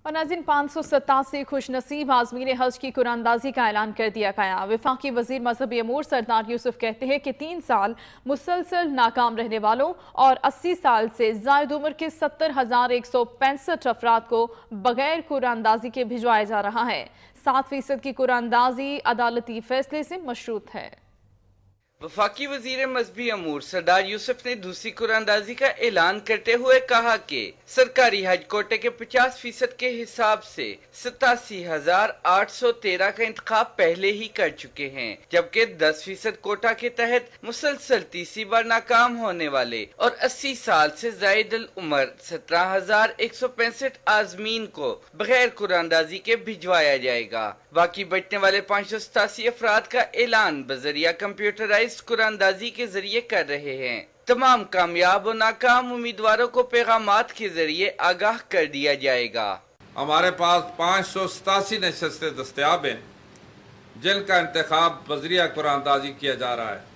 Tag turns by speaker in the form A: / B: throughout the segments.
A: और नाज़रीन 587 खुश नसीब आज़मीन हज की कुरानंदाजी का ऐलान कर दिया गया। वफाकी वजीर मजहबी अमूर सरदार यूसुफ कहते हैं कि 3 साल मुसलसल नाकाम रहने वालों और 80 साल से ज़ायद उम्र के 70,165 अफराद को बगैर कुरानंदाजी के भिजवाया जा रहा है। 7% की कुरानंदाजी अदालती फैसले से मशरूत है।
B: वफाकी वजीर मजहबी अमूर सरदार यूसुफ ने दूसरी कुरानंदाजी का ऐलान करते हुए कहा कि सरकारी हज कोटे के 50% के हिसाब से 87,813 का इंतखाब पहले ही कर चुके हैं, जबकि 10% कोटा के तहत मुसलसल तीसरी बार नाकाम होने वाले और 80 साल से ज़ायद उम्र 17,165 आज़मीन को बगैर कुरानंदाजी के भिजवाया जाएगा। बाकी बचने वाले 587 अफराद का ऐलान बजरिया कंप्यूटराइज्ड कुरानंदाजी के जरिए कर रहे हैं। तमाम कामयाब और नाकाम उम्मीदवारों को पैगामात के जरिए आगाह कर दिया जाएगा।
C: हमारे पास 587 नशस्तें दस्तयाब हैं जिनका इंतखाब बजरिया कुरानंदाजी किया जा रहा है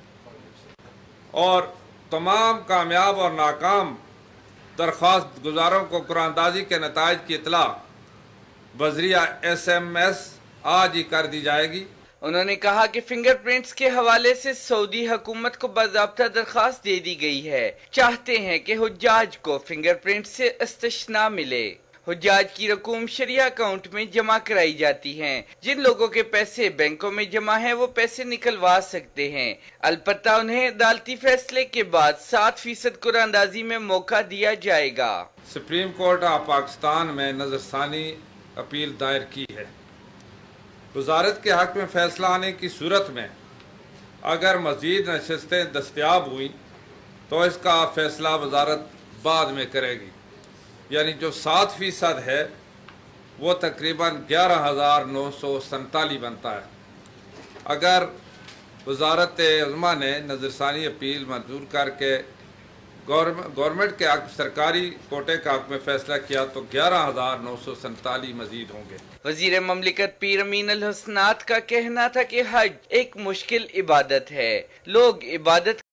C: और तमाम कामयाब और नाकाम दरख्वास्त गुजारों को कुरानंदाजी के नताइज की इतला बजरिया SMS आज ही कर दी जाएगी।
B: उन्होंने कहा कि फिंगरप्रिंट्स के हवाले से सऊदी हुकूमत को बाज़ाब्ता दरख्वास्त दे दी गई है। चाहते हैं कि हुज्जाज को फिंगरप्रिंट से इस्तिस्ना मिले। हुज्जाज की रकूम शरिया अकाउंट में जमा कराई जाती हैं। जिन लोगों के पैसे बैंकों में जमा हैं वो पैसे निकलवा सकते हैं, अलबत्ता उन्हें अदालती फैसले के बाद 7% कुरानंदाजी में मौका दिया जाएगा।
C: सुप्रीम कोर्ट ऑफ पाकिस्तान में नजरसानी अपील दायर की है। वजारत के हक में फैसला आने की सूरत में अगर मजीद नशस्तें दस्तयाब हुई तो इसका फैसला वजारत बाद में करेगी। यानी जो 7% है वो तकरीबन 11,947 बनता है। अगर वजारत उज़्मा ने नजरसानी अपील मंजूर करके गवर्नमेंट के हक सरकारी कोटे का हक में फैसला किया तो 11,947 मजीद होंगे।
B: वजीर ममलिकत पीर अमीन अल हसनात का कहना था कि हज एक मुश्किल इबादत है। लोग इबादत